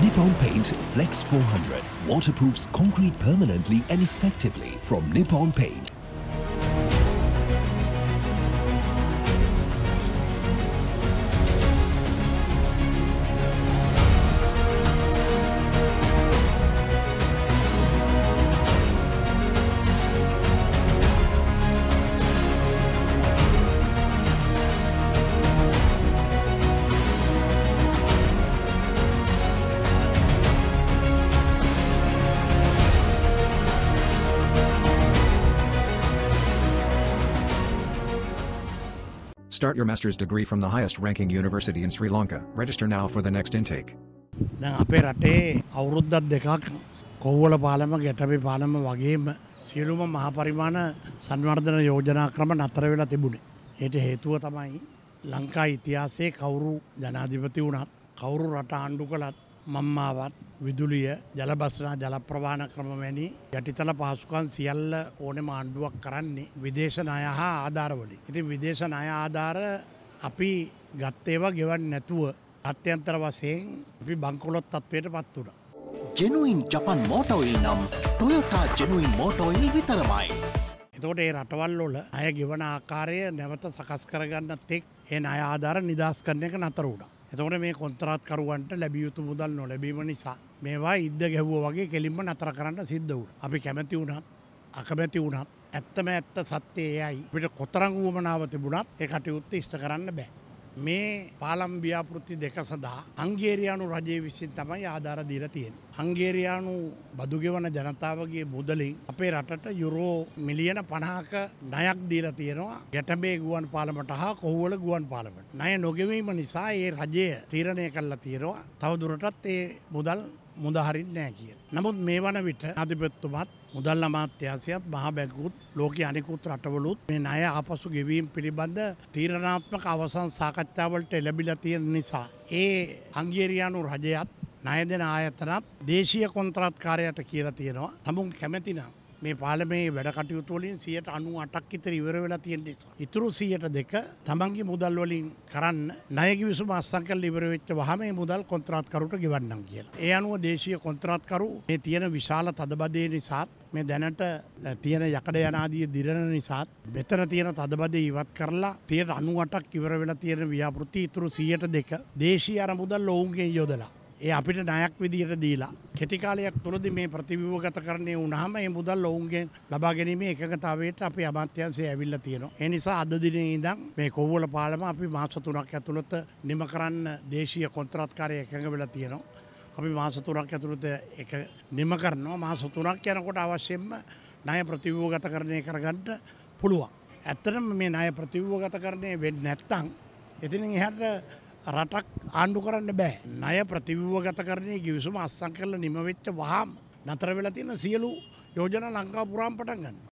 Nippon Paint Flex 400 waterproofs concrete permanently and effectively from Nippon Paint. Start your master's degree from the highest ranking university in Sri Lanka. Register now for the next intake. දැන් අපේ රටේ අවුරුද්දක් දෙකක් කොහුවල පාලම ගැටපේ පාලම වගේම සියලුම මහා පරිමාණ සංවර්ධන යෝජනා ක්‍රම නතර වෙලා තිබුණේ. ඒට හේතුව තමයි ලංකා ඉතිහාසයේ කවුරු ජනාධිපති වුණත් කවුරු රට ආණ්ඩු කළත් මම්මාවත් විදුලිය ජලබස්නා ජල ප්‍රවාහන ක්‍රම වැනි යටිතල පහසුකම් සියල්ල ඕනෙම ආණ්ඩුවක් කරන්නේ විදේශ ණය හා ආධාර වලින්. ඉතින් විදේශ ණය ආධාර අපි ගත්ත ඒවා ගෙවන්නේ නැතුව අත්‍යන්තර වශයෙන් අපි බංකොලොත් තත්ත්වයට පත් වුණා. ජෙනුයින් ජපන් මෝටෝ ඔයිල් නම් ටොයෝටා ජෙනුයින් මෝටෝ ඔයිල් විතරමයි. එතකොට ඒ රටවල් වල අය ගෙවන ආකාරය නැවත සකස් කරගන්න තෙක් ඒ ණය ආධාර නිදාස් කරන එක නතර වුණා. එතකොට මේ කොන්ත්‍රාත්කරුවන්ට ලැබිය යුතු මුදල් නොලැබීම නිසා මේවා ඉද්ද ගැහුවා වගේ කෙලින්ම නතර කරන්න සිද්ධ වුණා. අපි කැමැති වුණත් අකමැති වුණත් ඇත්තම ඇත්ත සත්‍යය එයයි. අපිට කොතරම් වුවමනාව තිබුණත් ඒ කටයුත්ත ඉෂ්ට කරන්න බෑ. මේ පාලම් ව්‍යාපෘති දෙක සඳහා හංගේරියානු රජය විසින් තමයි ආධාර දීලා තියෙන්නේ. හංගේරියානු බදු ගෙවන ජනතාවගේ මුදලින් අපේ රටට යුරෝ මිලියන 50ක ණයක් දීලා තියෙනවා ගැටඹේ ගුවන් පාලමට හා කොහුවල ගුවන් පාලමට. ණය නොගෙවීම නිසා ඒ රජය තීරණය කළා තියෙනවා තව දුරටත් ඒ මුදල් මුදහරින්නේ නැහැ කියලා. නමුත් මේ වන විට අධිපතිතුමත් මුදල් අමාත්‍යාංශයත් මහ බැංකුවත් ලෝකයේ අනෙකුත් රටවලුත් මේ ණය ආපසු ගෙවීම පිළිබඳ තීරණාත්මක අවසන් සාකච්ඡාවලට ලැබිලා තියෙන නිසා ඒ හංගේරියානු රජයත් ණය දෙන ආයතනත් දේශීය කොන්ත්‍රාත්කාරයට කියලා තියෙනවා තමුන් කැමැති නම් මේ පාලමේ වැඩ කටයුතු වලින් 98ක් විතර ඉවර වෙලා තියෙන නිසා ඉතුරු 102 තමන්ගේ මුදල් වලින් කරන්න ණය කිවිසුම අත්සන් කරලා ඉවර වෙච්ච වහම මේ මුදල් කොන්ත්‍රාත්කරුට ගෙවන්නම් කියලා. ඒ අනුව දේශීය කොන්ත්‍රාත්කරු මේ තියෙන විශාල තදබදේ නිසාත් මේ දැනට තියෙන යකඩ යනාදී දිරන නිසාත් මෙතන තියෙන තදබදේ ඉවත් කරලා 98ක් ඉවර වෙලා තියෙන ව්‍යාපෘති ඉතුරු 102 දේශීය අරමුදල් ඔවුන්ගෙන් යොදලා ඒ අපිට ණයක් විදියට දීලා කෙටි කාලයක් තුරදී මේ ප්‍රතිව්‍යුහගතකරණය වුණාම මේ මුදල් ඔවුන්ගෙන් ලබා ගැනීමේ එකඟතාවයට අපි අමාත්‍යාංශය ඇවිල්ලා තියෙනවා. ඒ නිසා අද දිනේ ඉඳන් මේ කොහුවල පාලම අපි මාස 3ක් ඇතුළත නිම කරන්න දේශීය කොන්ත්‍රාත්කාරය එකඟ වෙලා තියෙනවා. අපි මාස 3ක් ඇතුළත ඒක නිම කරනවා. මාස 3ක් යනකොට අවශ්‍යම ණය ප්‍රතිව්‍යුහගතකරණය කරගන්න පුළුවන්. ඇත්තටම මේ ණය ප්‍රතිව්‍යුහගතකරණය වෙන්නේ නැත්නම් එතනින් එහාට රටක් ආණ්ඩු කරන්න බෑ. ණය ප්‍රතිව්‍යුහගතකරණයේ කිවිසුම අත්සන් කරලා නිම වෙච්ච වහාම නතර වෙලා තියෙන සියලු යෝජනා ලංකාව පුරාම පටන් ගන්නවා.